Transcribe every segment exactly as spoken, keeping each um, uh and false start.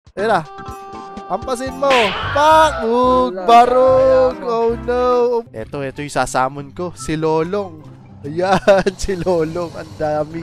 Ayun na. Ampasin mo. Pak! Bug! Barog! Oh no! Eto, eto yung sasamon ko. Si Lolong. Ayan, si Lolong. Ang dami.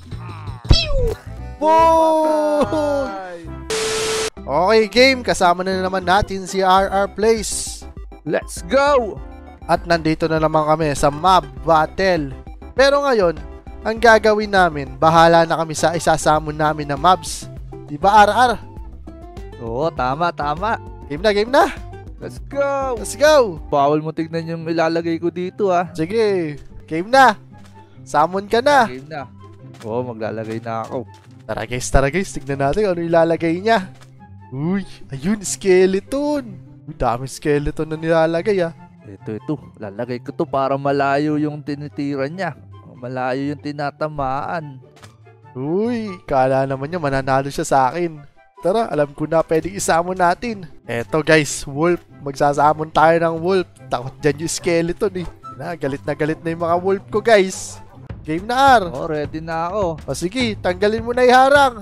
Bug! Okay, game. Kasama na naman natin si R R Plays. Let's go! At nandito na naman kami sa mob battle. Pero ngayon, ang gagawin namin, bahala na kami sa isasamon namin na mobs. Diba R R? Oo, tama, tama. Game na, game na. Let's go! Let's go! Bawal mo tignan yung ilalagay ko dito ah. Sige, game na. Summon ka na. Game na. Oo, maglalagay na ako. Tara guys, tara guys. Tignan natin ano ilalagay niya. Uy, ayun, skeleton. Uy, daming skeleton na nilalagay ah. Ito, ito. Lalagay ko to para malayo yung tinitira niya. Malayo yung tinatamaan. Uy, kala naman niya mananalo siya sa akin. Tara, alam ko na pwedeng isamon natin. Eto guys, wolf. Magsasamon tayo ng wolf. Takot dyan yung skeleton eh. Na, galit na galit na yung mga wolf ko guys. Game na R. Oh, ready na ako. O sige, tanggalin mo na yung harang.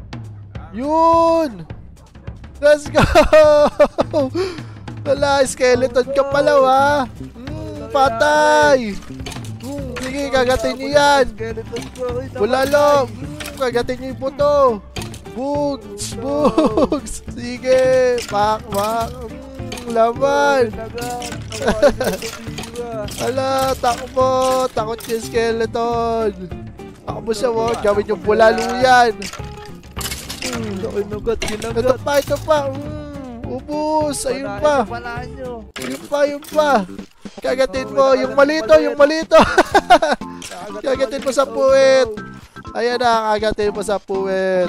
Yun! Let's go! Wala, skeleton ka pala wa. Hmm, patay! Hmm, sige, kagatin niyo yan. Bulalo! Hmm, kagatin niyo yung buto. Bugs! Bugs! Sige! Pak! Pak! Hmm, laman! Ala! Takbo! Takot yung skeleton! Takbo siya mo! Gawin yung bulalo yan! Kinagat, kinagat. Ito pa! Ito pa! Hmm, ubus! Ayun pa! Ayun pa! Ayun pa! Kagatin mo! Yung malito! Yung malito! Kagatin mo sa puwet! Ayan na! Kagatin mo sa puwet!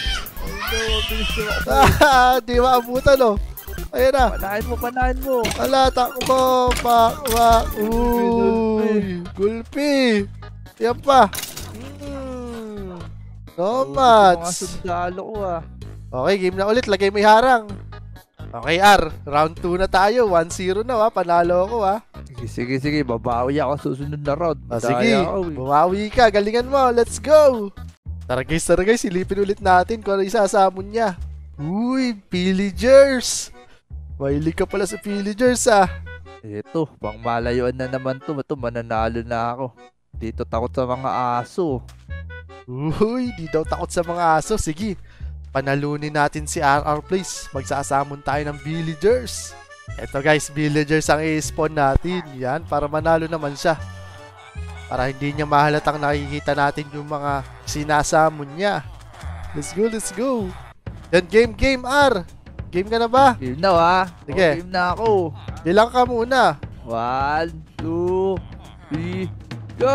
Ah, di maabutan oh. Ayan na. Panahin mo, panahin mo. Ala, takbo. Pak, pak. Uy, gulpi. Yan pa. Hmm. No much. Mga sundalo ko ah. Okay, game na ulit. Lagay mo yung harang. Okay, R. Round two na tayo. one zero na ha. Panalo ako ha. Sige, sige, sige. Babawi ako susunod na round. Ah, sige. Ako, eh. Bumawi ka. Galingan mo. Let's go. Tara guys, tara guys, silipin ulit natin kung ano isasamon niya. Uy, villagers! Mahilig ka pala sa villagers ah. Ito, pang malayuan na naman to. Ito, mananalo na ako. Dito takot sa mga aso. Uy, di daw takot sa mga aso. Sige, panalunin natin si R R Plays. Magsasamon tayo ng villagers. Ito guys, villagers ang i-spawn natin. Yan, para manalo naman siya. Para hindi niya mahalatang nakikita natin yung mga sinasamon niya. Let's go, let's go. Yan, game, game, R. Game ka na ba? Game na ah. Sige. Oh, game na ako. Bilang ka muna. One, two, three, go!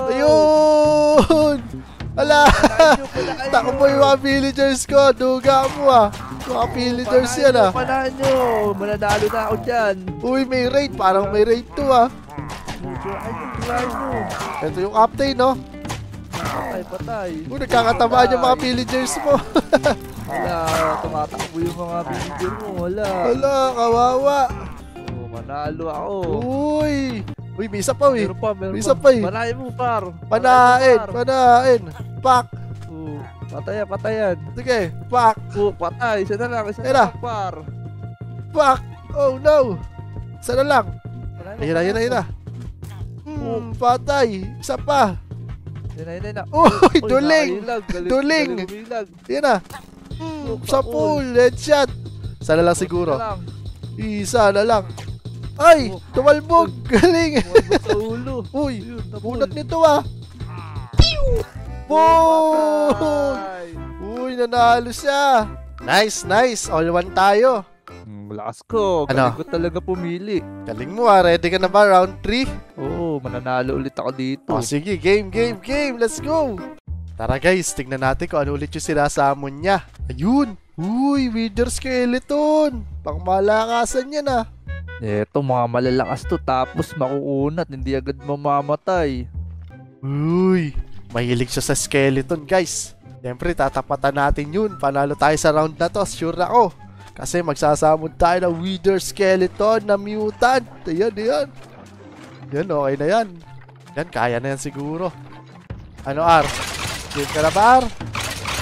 Ayun! Ala! Takbo yung mga villagers ko. Duga mo ah. Mga villagers yan ah. Panahin nyo. Mananalo na ako dyan. Uy, may raid. Parang may raid to ah. Ito yung update, no? Patay, patay. Uy, nagkakatamaan yung mga villagers mo. Wala, tumatakbo yung mga villager mo. Wala. Wala, kawawa. Oh, manalo ako. Uy! Uy, may isa pa, uy. Meron pa, meron May isa pa. pa, eh. Panahin mo, par. Panain, panain. Pak. Oh, patayan, patayan. Sige, pak. Oh, patay. Isa na lang, isa Ayun na na. lang, par. Pak. Oh, no. Isa na lang. Panahin mo, Ayun na, ayun na, ayun na. Hmm, patay. Isa pa. Ayun na, ayun na. Uy, duling. nakailag. Galing- Duling. galing umilag. Ayun na. Hmm, sa pool. Headshot. Isa na lang siguro. Isa lang. Isa na lang. Ay, tumalbog. Galing. Tumalbog sa ulo. Uy, Ayun, napul. bunot nito ah. Boom! Patay. Uy, nanalo siya. Nice, nice. All one tayo. Hmm, lakas ko. Ano? Galing ko talaga pumili. Galing mo ah. Ready ka na ba? Round three? Oo, mananalo ulit ako dito. Oh, sige, game, game, game. Let's go. Tara guys, tignan natin kung ano ulit yung sinasamon niya. Ayun. Uy, Wither Skeleton. Pangmalakasan yan ah. Eto, mga malalakas to. Tapos makukunat. Hindi agad mamamatay. Uy, mahilig siya sa skeleton guys. Siyempre, tatapatan natin yun. Panalo tayo sa round na to. Sure ako. Kasi magsasamon tayo ng Wither Skeleton na mutant. Ayan, ayan. Yan, okay na yan. Yan, kaya na yan siguro. Ano, R? Game ka na ba, R?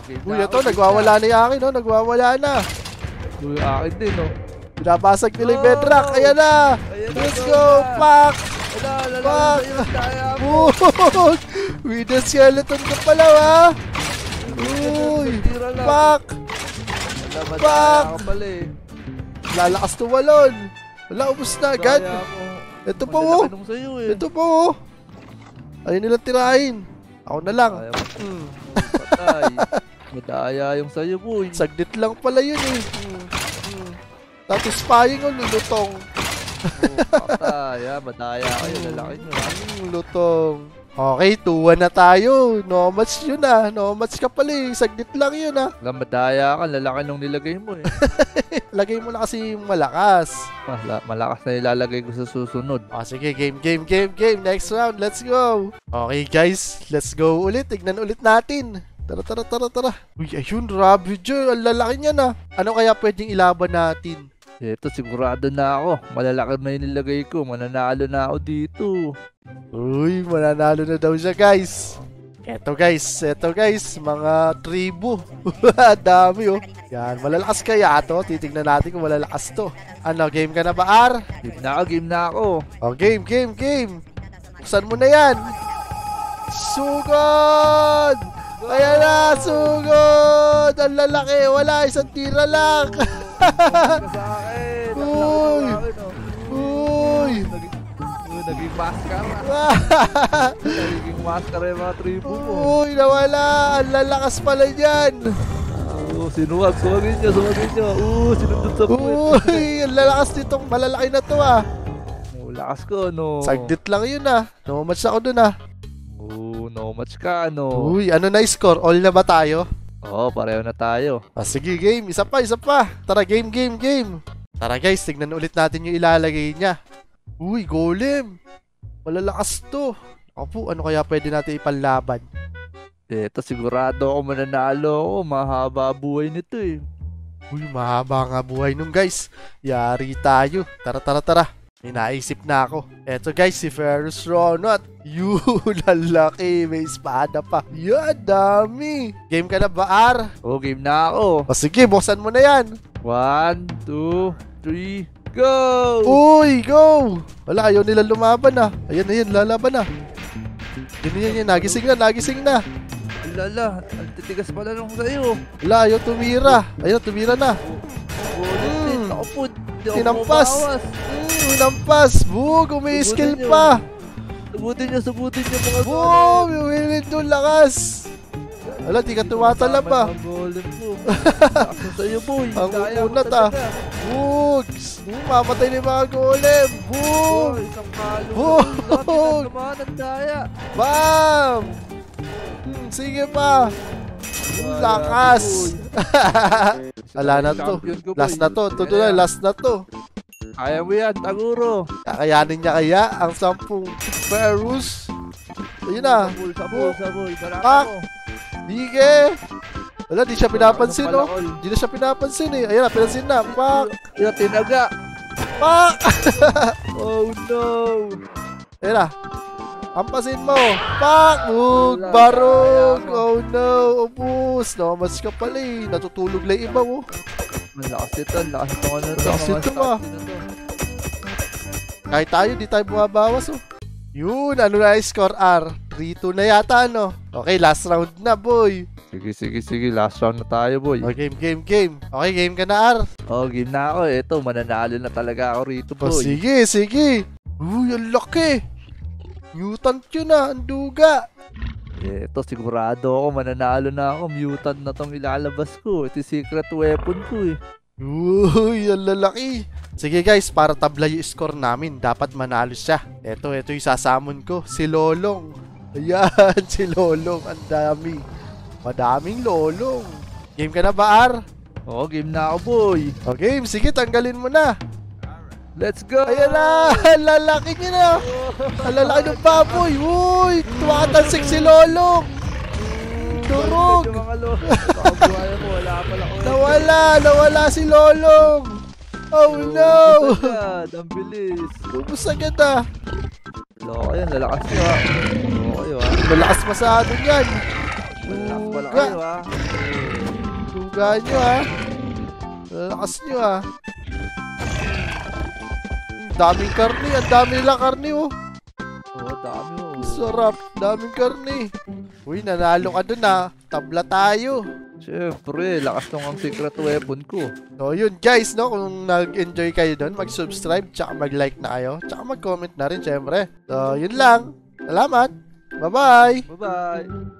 game Uy, na ito, ako, game nagwawala na yung akin, no? Nagwawala na. na. Uy, akin din, no? Binabasag nila yung Oh! bedrock. Ayan na. Ayan na, Let's go go. na. Pak. Wala, lalaki Pak. sa'yo, kaya mo. Bug. With the skeleton ka pala, ha? Uy. Tira lang. Pak. Wala, Pak. madaya ka pala eh. Lalakas tumalon. Wala, ubus na agad. Kaya mo. Ito pa, oh. Madalaki nung sa'yo eh. Ito po, oh. Ayun nilang tirahin. Ako na lang. Kaya mo. Hmm. Patay. Madaya yung sa'yo, boy. Saglit lang pala yun, eh. Hmm. Hmm. Satisfying, oh, lulutong. Oh, patay, ah. Madaya kayo. Lalaki nyo, ah. Hmm, lutong. Okay, two one na tayo. No match yun, ah. No match ka pala, eh. Saglit lang yun, ah. Wala, madaya ka. Lalaki nung nilagay mo eh. Lagay mo na kasi yung malakas. Mala malakas na ilalagay ko sa susunod. O, sige, game, game, game, game. Next round, let's go. Okay, guys. Let's go ulit. Tignan ulit natin. Tara, tara, tara, tara. Uy, ayun, Ravager. Ang lalaki niya na. Ano kaya pwedeng ilaban natin? Ito, sigurado na ako. Malalaki na yung nilagay ko. Mananalo na ako dito. Uy, mananalo na daw siya, guys. Eto, guys. Eto, guys. Mga tribu. Dami, oh. Yan, malalakas kaya to. Titignan natin kung malalakas to. Ano, game ka na ba, R? Game na ako, game na ako. Oh, game, game, game. Buksan mo na yan. Sugod! Ayan na, sugod! Ang lalaki, wala, isang tira lang. Sa akin. Uy! Uy! Naging, uy, naging maskara. Naging maskara yung mga tribu mo. Uy, nawala. Ang lalakas pala dyan. Oo, sinuwag. Suwagin nyo, suwagin nyo. Oo, sinundot sa puwet. Uy, ang lalakas nitong malalaki na to, ah. Oo, lakas ko, no. Saglit lang yun, ah. No-match ako dun, ah. Oo, no match ka, no. Uy, ano na score? All na ba tayo? Oo, pareho na tayo. Ah, sige, game. Isa pa, isa pa. Tara, game, game, game. Tara, guys. Tignan ulit natin yung ilalagay niya. Uy, golem. Malalakas to. Ako po, ano kaya pwede natin ipanlaban? Ito, sigurado ako mananalo ako. Mahaba buhay nito eh. Uy, mahaba nga buhay nung guys. Yari tayo. Tara, tara, tara. May naisip na ako. Eto guys, si Ferrus Ronot. Yun, lalaki. May espada pa. Yan, dami. Game ka na ba, R? Oo, game na ako. O sige, buksan mo na yan. One, two, three, go! Uy, go! Wala, ayaw nila lumaban ah. Ayan, ayan, lalaban na. Yan, yan, yan. Nagising na, nagising na. Lala, ang titigas pala nung sa'yo. Wala, ayaw tumira. Ayaw, tumira na. Ulit, ako po. Di ako Tinampas. mabawas. Mm, nampas. Bug, may skill Subutin nyo. pa. Subutin nyo, subutin nyo mga Boom! Yung winit yung lakas. Wala, di ka tumatalab pa. Ang golem mo. Lakas na sa'yo, boy. Ang Kaya mo unat ah. talaga. Bugs! Boom, mamatay na yung mga golem. Boom! Boy, isang palo. Bug! Dami na naman ang daya. Bam! Hmm, sige pa. Ang lakas. Wala na to. Champion ko, boy. Last na to. Ito na, last na to. Kaya mo yan, Taguro. Kakayanin niya kaya ang sampung Ferrus. Ayun na. Sabol, sabol, sabol. Baraka Pak! mo. Dige! Wala, di siya pinapansin, Ano no? pala, Ol? Di na siya pinapansin, eh. Ayan na, pinansin na. Pak! Yung tinaga. Pak! Oh no. Ayan na. Ampasin mo. Pak! Bug! Wala, Barog! kaya mo. Oh no! Ubus! Namas ka pala, eh. Natutulog lang iba, oh. Malakas ito, lakas ito ano to. Lakas mga ito, stats ah. nito to. Kahit tayo, di tayo bumabawas, oh. Yun, ano na yung score, R? three two na yata, no? Okay, last round na, boy. Sige, sige, sige. Last round na tayo, boy. Oh, game, game, game. Okay, game ka na, R. Oh, game na ako. Ito, mananalo na talaga ako rito, Oh, boy. sige, sige. Uy, ang laki. Mutant yun, ah. Ang duga. Ito, sigurado ako. Mananalo na ako. Mutant na tong ilalabas ko. Ito yung secret weapon ko, eh. Uy, ang lalaki. Sige guys, para tabla yung score namin, dapat manalo siya. Eto, eto yung sasamon ko, si Lolong. Ayan, si Lolong, ang dami. Madaming Lolong. Game ka na ba, R? Oh, game na ako, boy. O game, sige, tanggalin mo na. Let's go! Ayan na, ang lalaki niya na. Ang lalaki ng baboy. Uy, tumatalsik si Lolong. Durog. Yung mga lo. Pakabuhay mo, wala pala ko. Nawala, nawala si Lolong. Oh no. Agad, ang bilis. Ubus agad ah. Loko yan, lalakas nyo ha. Loko kayo ha. Malakas masyado yan. Lalakas pala Uga. kayo ha. Bongga nyo ha. Lakas nyo ha. Ang daming karni. Ang dami nilang karni oh. Oo, dami oh. Sarap. Daming karni. Uy, nanalo ka dun ha. Tabla tayo. Siyempre, lakas nung ang secret weapon ko. So yun guys, no, kung nag-enjoy kayo doon, mag-subscribe, tsaka mag-like na kayo, tsaka mag-comment na rin syempre. So yun lang. Salamat. Bye-bye. Bye-bye.